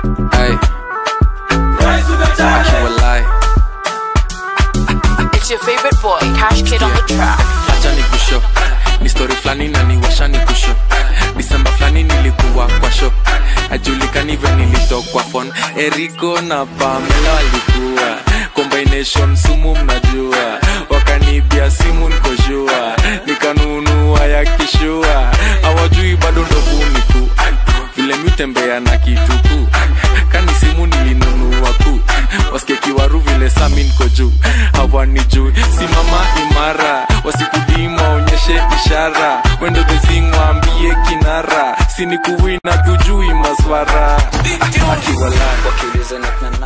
Hey, it's your favorite boy, Cash Kid on the track. acha nikusho, ni story flani na niwasha nikusho. December flani nilikuwa kwa show, ajulikani vile nilitokwa phone. Eriko na Pamela walikuwa combination sumu mnajua. Wakanibia simu nikojua, nikanunua ya kishua. Hawajui bado ndovu niku, vile mitembea na kituku. Kani simu nilinunua ku, wasike kiwaru vile sami niko juu. Hawanijui, simama imara, wasikudima onyeshe ishara. Wendo bezingwa ambie kinara, sini kuwina tujui maswara. Akiwala wakiuliza na